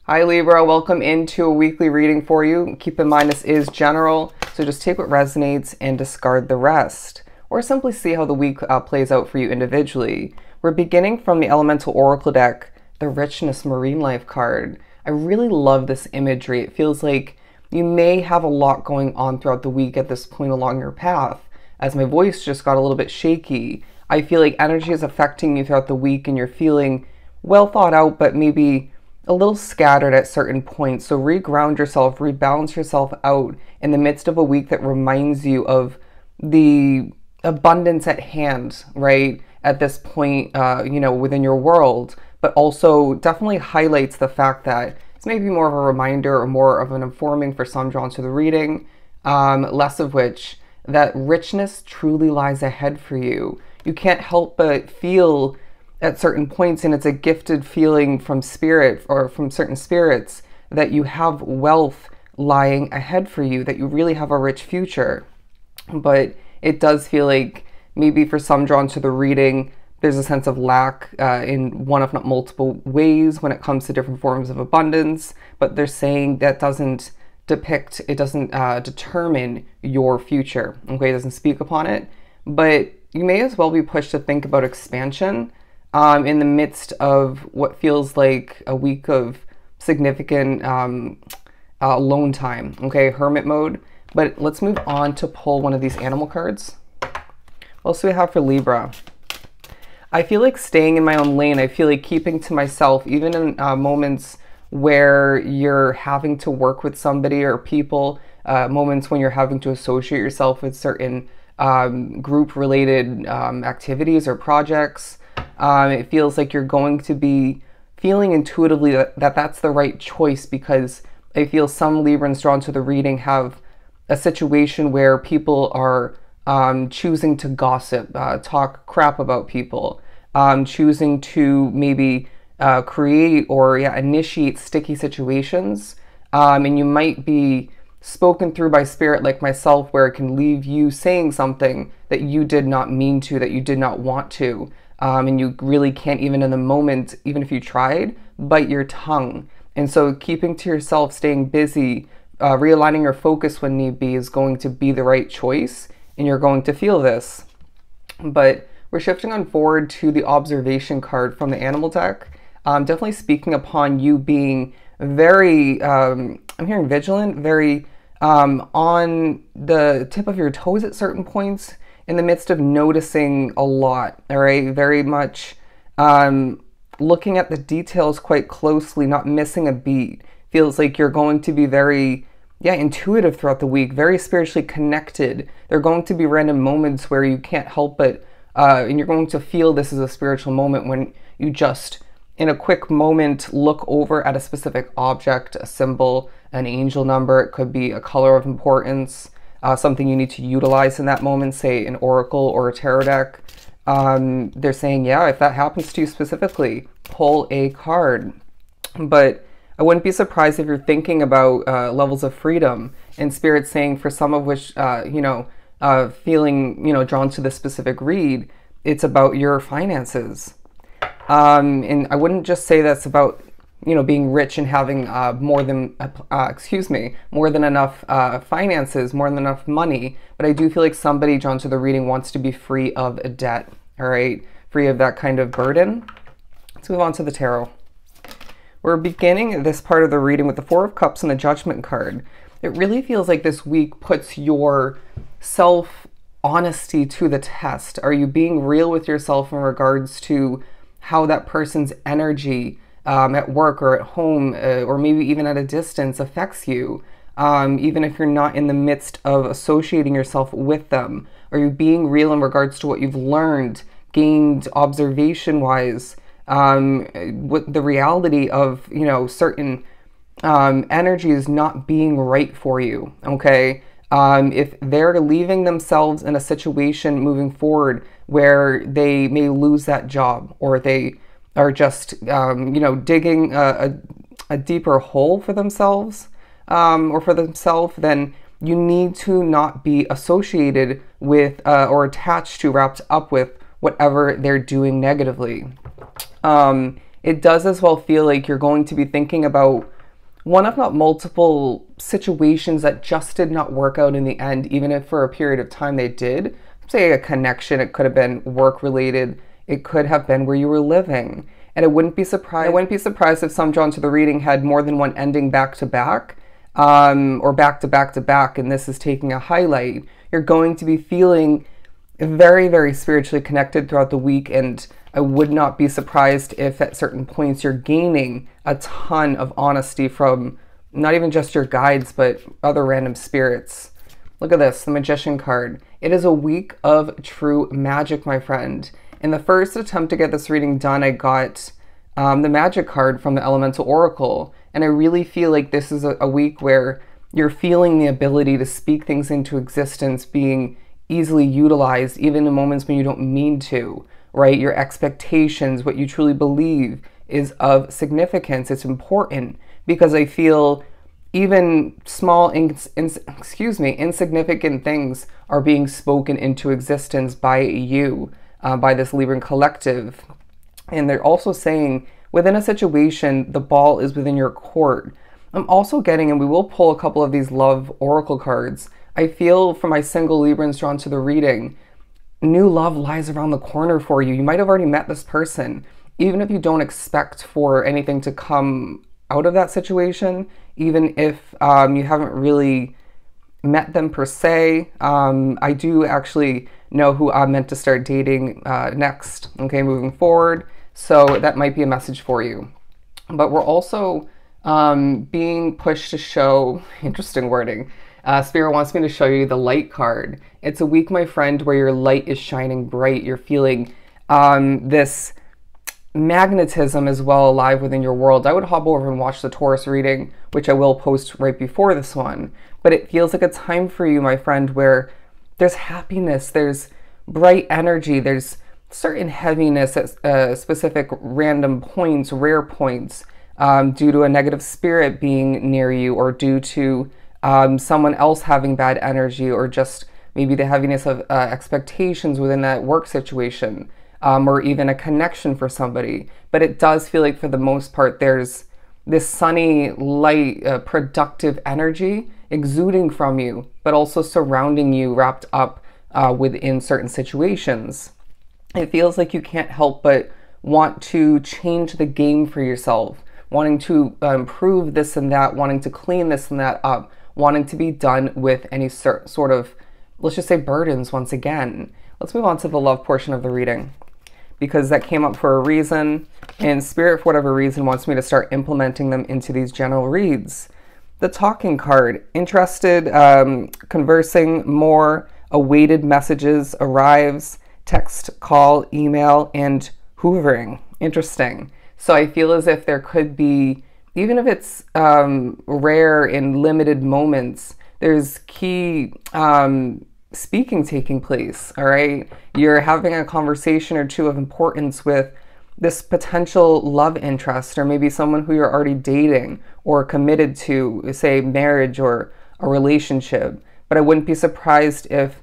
Hi Libra, welcome into a weekly reading for you. Keep in mind this is general, so just take what resonates and discard the rest. Or simply see how the week plays out for you individually. We're beginning from the Elemental Oracle deck, the Richness Marine Life card. I really love this imagery. It feels like you may have a lot going on throughout the week at this point along your path. As my voice just got a little bit shaky, I feel like energy is affecting you throughout the week and you're feeling well thought out, but maybe a little scattered at certain points. So reground yourself, rebalance yourself out in the midst of a week that reminds you of the abundance at hand, right? At this point, within your world, but also definitely highlights the fact that it's maybe more of a reminder or more of an informing for some drawn to the reading, less of which that richness truly lies ahead for you. You can't help but feel at certain points, and it's a gifted feeling from spirit or from certain spirits, that you have wealth lying ahead for you, that you really have a rich future. But it does feel like maybe for some drawn to the reading, there's a sense of lack in one if not multiple ways when it comes to different forms of abundance. But they're saying that doesn't depict, it doesn't determine your future. Okay, it doesn't speak upon it. But you may as well be pushed to think about expansion in the midst of what feels like a week of significant alone time. Okay, hermit mode. But let's move on to pull one of these animal cards. What else do we have for Libra? I feel like staying in my own lane. I feel like keeping to myself, even in moments where you're having to work with somebody or people, moments when you're having to associate yourself with certain group-related activities or projects. It feels like you're going to be feeling intuitively that that's the right choice, because I feel some Librans drawn to the reading have a situation where people are choosing to gossip, talk crap about people, choosing to maybe create or initiate sticky situations. And you might be spoken through by spirit like myself, where it can leave you saying something that you did not mean to, that you did not want to. And you really can't, even in the moment, even if you tried, bite your tongue. And so keeping to yourself, staying busy, realigning your focus when need be is going to be the right choice, and you're going to feel this. But we're shifting on forward to the observation card from the animal deck. Definitely speaking upon you being very, I'm hearing vigilant, very on the tip of your toes at certain points, in the midst of noticing a lot, all right? Very much looking at the details quite closely, not missing a beat. Feels like you're going to be very, intuitive throughout the week, very spiritually connected. There are going to be random moments where you can't help but, and you're going to feel this is a spiritual moment when you just, in a quick moment, look over at a specific object, a symbol, an angel number. It could be a color of importance. Something you need to utilize in that moment, say an oracle or a tarot deck. They're saying, if that happens to you specifically, pull a card. But I wouldn't be surprised if you're thinking about levels of freedom, and Spirit saying for some of which, feeling, drawn to this specific read, it's about your finances. And I wouldn't just say that's about being rich and having more than enough finances, more than enough money. But I do feel like somebody drawn to the reading wants to be free of a debt, all right? Free of that kind of burden. Let's move on to the tarot. We're beginning this part of the reading with the Four of Cups and the Judgment card. It really feels like this week puts your self-honesty to the test. Are you being real with yourself in regards to how that person's energy at work or at home, or maybe even at a distance, affects you, even if you're not in the midst of associating yourself with them? Are you being real in regards to what you've learned, gained observation-wise, with the reality of, certain energies not being right for you, okay? If they're leaving themselves in a situation moving forward where they may lose that job, or they are just, digging a deeper hole for themselves, then you need to not be associated with or attached to, wrapped up with whatever they're doing negatively. It does as well feel like you're going to be thinking about one, if not multiple situations that just did not work out in the end, even if for a period of time they did. Say a connection, it could have been work related, it could have been where you were living. And I wouldn't be surprised if some drawn to the reading had more than one ending back to back, or back to back to back, and this is taking a highlight. You're going to be feeling very, very spiritually connected throughout the week, and I would not be surprised if at certain points you're gaining a ton of honesty from not even just your guides, but other random spirits. Look at this, the Magician card. It is a week of true magic, my friend. In the first attempt to get this reading done, I got the Magic card from the Elemental Oracle, and I really feel like this is a week where you're feeling the ability to speak things into existence being easily utilized, even in moments when you don't mean to, right? Your expectations, what you truly believe is of significance. It's important because I feel even small, insignificant things are being spoken into existence by you, by this Libran collective. And they're also saying within a situation, the ball is within your court. I'm also getting, and we will pull a couple of these love oracle cards, I feel for my single Librans drawn to the reading, new love lies around the corner for you. You might have already met this person. Even if you don't expect for anything to come out of that situation, even if you haven't really met them per se, I do actually know who I'm meant to start dating next, okay, moving forward. So that might be a message for you. But we're also being pushed to show, interesting wording, Spirit wants me to show you the light card. It's a week, my friend, where your light is shining bright. You're feeling this magnetism as well alive within your world. I would hop over and watch the Taurus reading, which I will post right before this one. But it feels like a time for you, my friend, where there's happiness, there's bright energy, there's certain heaviness at specific random points, rare points, due to a negative spirit being near you, or due to someone else having bad energy, or just maybe the heaviness of expectations within that work situation, or even a connection for somebody. But it does feel like for the most part there's this sunny, light, productive energy exuding from you, but also surrounding you, wrapped up within certain situations. It feels like you can't help but want to change the game for yourself, wanting to improve this and that, wanting to clean this and that up, wanting to be done with any sort of, let's just say, burdens once again. Let's move on to the love portion of the reading, because that came up for a reason, and Spirit, for whatever reason, wants me to start implementing them into these general reads. The Talking card, interested, conversing more, awaited messages arrives, text, call, email, and hoovering. Interesting. So I feel as if there could be, even if it's rare in limited moments, there's key speaking taking place, all right? You're having a conversation or two of importance with this potential love interest, or maybe someone who you're already dating or committed to, say, marriage or a relationship. But I wouldn't be surprised if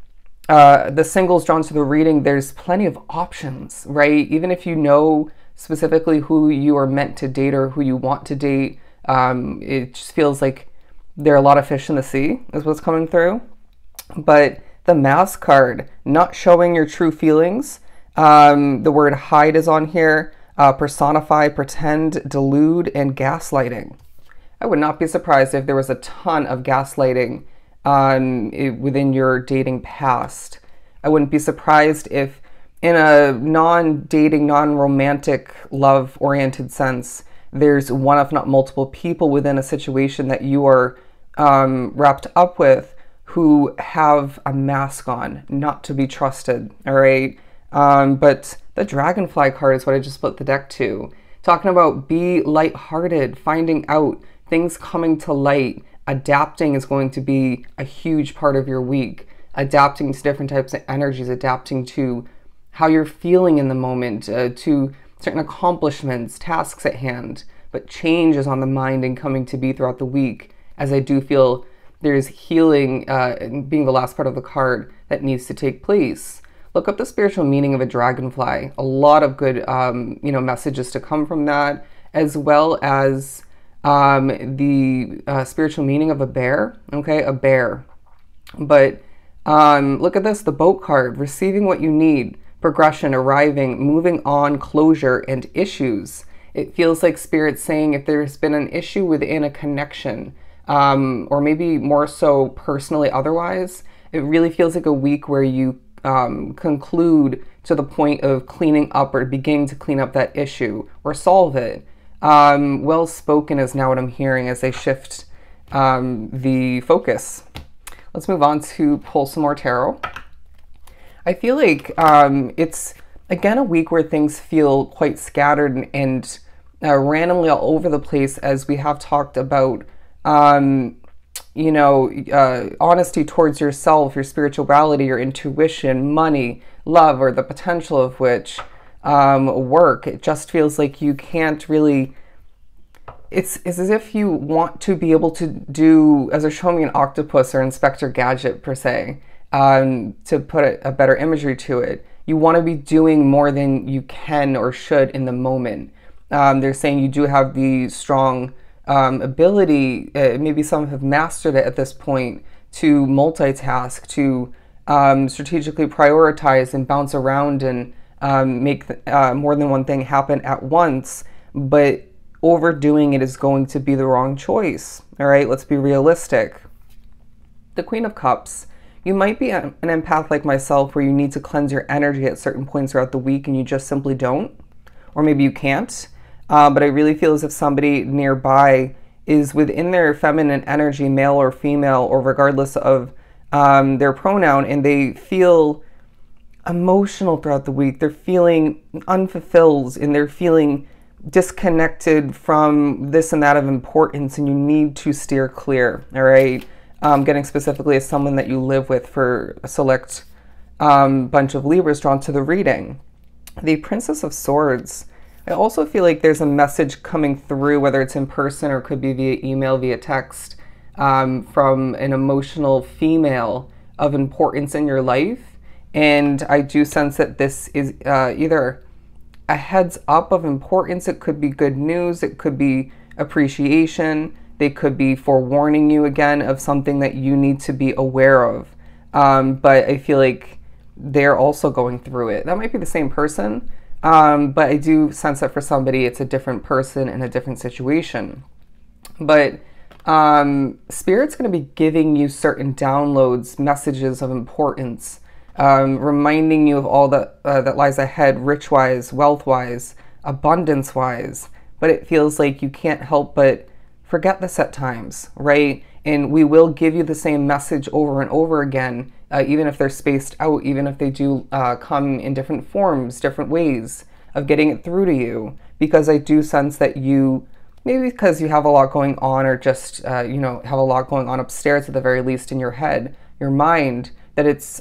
the singles drawn to the reading, there's plenty of options, right? Even if you know specifically who you are meant to date or who you want to date, it just feels like there are a lot of fish in the sea is what's coming through. But the Mask card, not showing your true feelings. The word hide is on here. Personify, pretend, delude, and gaslighting. I would not be surprised if there was a ton of gaslighting within your dating past. I wouldn't be surprised if in a non-dating, non-romantic, love-oriented sense, there's one, if not multiple people within a situation that you are wrapped up with who have a mask on, not to be trusted, all right? But the Dragonfly card is what I just split the deck to. Talking about be lighthearted, finding out, things coming to light. Adapting is going to be a huge part of your week. Adapting to different types of energies, adapting to how you're feeling in the moment, to certain accomplishments, tasks at hand. But change is on the mind and coming to be throughout the week, as I do feel there's healing, being the last part of the card, that needs to take place. Look up the spiritual meaning of a dragonfly. A lot of good, messages to come from that, as well as the spiritual meaning of a bear, okay, a bear. But look at this, the boat card, receiving what you need, progression, arriving, moving on, closure, and issues. It feels like Spirit's saying if there's been an issue within a connection, or maybe more so personally otherwise, it really feels like a week where you conclude to the point of cleaning up or beginning to clean up that issue or solve it. Well spoken is now what I'm hearing as they shift the focus. Let's move on to pull some more tarot. I feel like it's, again, a week where things feel quite scattered and randomly all over the place, as we have talked about, you know, honesty towards yourself, your spirituality, your intuition, money, love, or the potential of which, work. It just feels like you can't really, it's as if you want to be able to do, as they're showing me, an octopus or Inspector Gadget per se, to put a better imagery to it. You want to be doing more than you can or should in the moment. They're saying you do have the strong ability, maybe some have mastered it at this point, to multitask, to strategically prioritize and bounce around and make more than one thing happen at once, but overdoing it is going to be the wrong choice. All right, let's be realistic. The Queen of Cups. You might be an empath like myself where you need to cleanse your energy at certain points throughout the week and you just simply don't, or maybe you can't. But I really feel as if somebody nearby is within their feminine energy, male or female, or regardless of their pronoun, and they feel emotional throughout the week. They're feeling unfulfilled and they're feeling disconnected from this and that of importance, and you need to steer clear, all right? Getting specifically as someone that you live with for a select bunch of Libras drawn to the reading. The Princess of Swords. I also feel like there's a message coming through, whether it's in person or could be via email, via text, from an emotional female of importance in your life. And I do sense that this is either a heads up of importance. It could be good news. It could be appreciation. They could be forewarning you again of something that you need to be aware of. But I feel like they're also going through it. That might be the same person. But I do sense that for somebody, it's a different person in a different situation. But Spirit's going to be giving you certain downloads, messages of importance, reminding you of all that lies ahead, rich-wise, wealth-wise, abundance-wise. But it feels like you can't help but forget this at times, right? And we will give you the same message over and over again, even if they're spaced out, even if they do come in different forms, different ways of getting it through to you. Because I do sense that you, maybe because you have a lot going on, or just, you know, have a lot going on upstairs at the very least in your head, your mind, that it's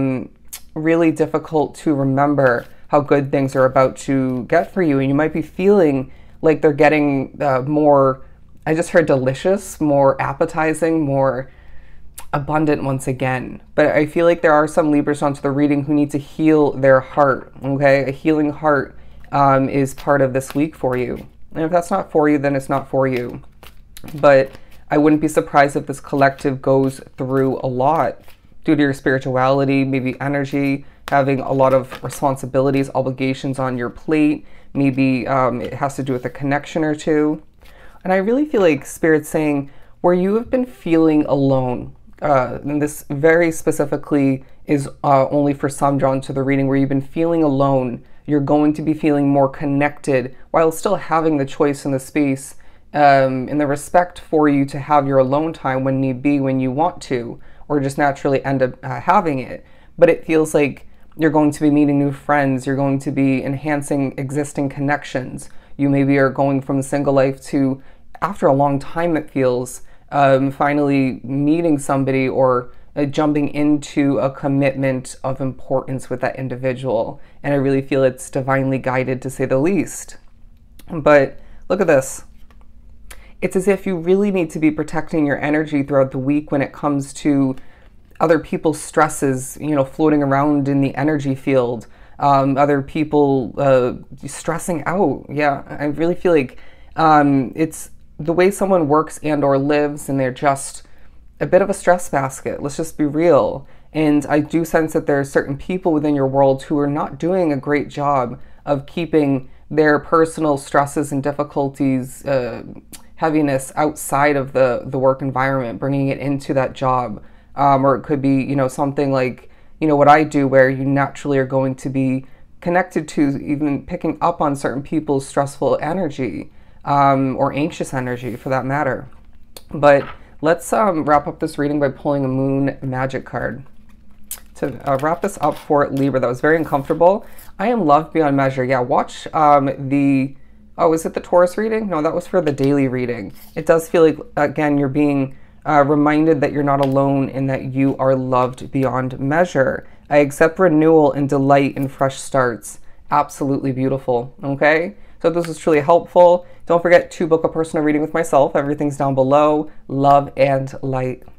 really difficult to remember how good things are about to get for you. And you might be feeling like they're getting more, I just heard delicious, more appetizing, more abundant once again. But I feel like there are some Libras onto the reading who need to heal their heart, okay? A healing heart is part of this week for you. And if that's not for you, then it's not for you. But I wouldn't be surprised if this collective goes through a lot due to your spirituality, maybe energy, having a lot of responsibilities, obligations on your plate. Maybe it has to do with a connection or two. And I really feel like Spirit's saying, where you have been feeling alone, and this very specifically is only for some drawn to the reading, where you've been feeling alone, you're going to be feeling more connected while still having the choice and the space and the respect for you to have your alone time when need be, when you want to, or just naturally end up having it. But it feels like you're going to be meeting new friends, you're going to be enhancing existing connections. You maybe are going from single life to, after a long time it feels, finally meeting somebody or jumping into a commitment of importance with that individual. And I really feel it's divinely guided, to say the least. But look at this. It's as if you really need to be protecting your energy throughout the week when it comes to other people's stresses, you know, floating around in the energy field, other people stressing out. Yeah, I really feel like it's the way someone works and or lives, and they're just a bit of a stress basket. Let's just be real. And I do sense that there are certain people within your world who are not doing a great job of keeping their personal stresses and difficulties, heaviness outside of the work environment, bringing it into that job. Or it could be, you know, something like, you know, what I do, where you naturally are going to be connected to even picking up on certain people's stressful energy, or anxious energy for that matter. But let's wrap up this reading by pulling a moon magic card. To wrap this up for Libra, that was very uncomfortable. I am loved beyond measure. Yeah, watch oh, is it the Taurus reading? No, that was for the daily reading. It does feel like, again, you're being reminded that you're not alone and that you are loved beyond measure. I accept renewal and delight in fresh starts. Absolutely beautiful, okay? So this was truly helpful. Don't forget to book a personal reading with myself. Everything's down below. Love and light.